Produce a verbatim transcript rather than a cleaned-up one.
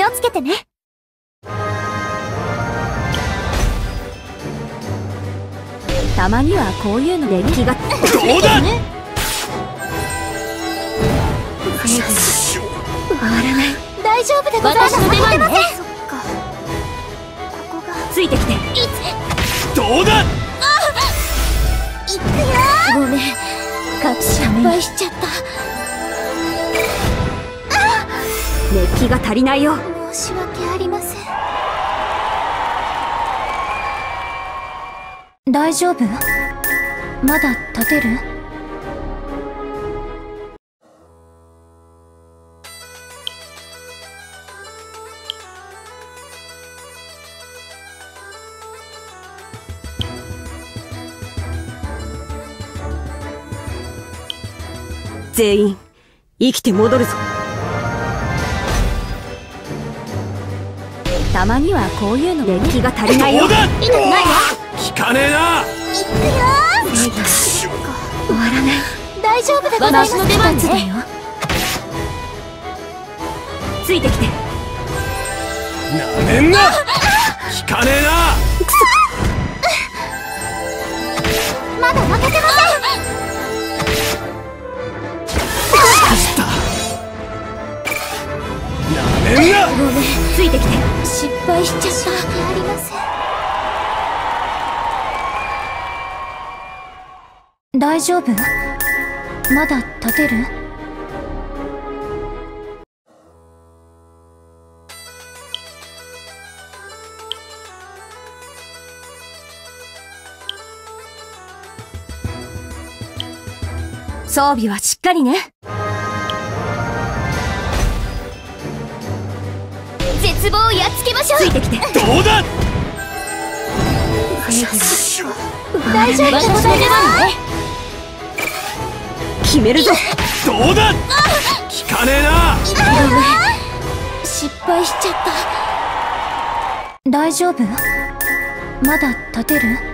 気をつけてね。たまにはこういうので気が。どうだ。終わらない。大丈夫でございます。私の出番ね。そっか。ここが。ついてきて。どうだ。いくよ。ごめん。隠し失敗しちゃった。熱気が足りないよ。申し訳ありません。大丈夫？まだ立てる？全員生きて戻るぞ。たまにはこういうので気が足りないよ。痛くないわ。効かねえな。いくよ。終わらない。大丈夫でございます。私の出番ね。ついてきて。なめんな。効かねえな。くそ。まだ負けてません。なめんな。ごめん。ついてきて。失敗しちゃった。申し訳ありません。大丈夫？まだ立てる？装備はしっかりね。絶望をやっつけましょう。ついてきて。どうだ。大丈夫でございます。決めるぞ。どうだ。効かねえな。失敗しちゃった。大丈夫？まだ立てる？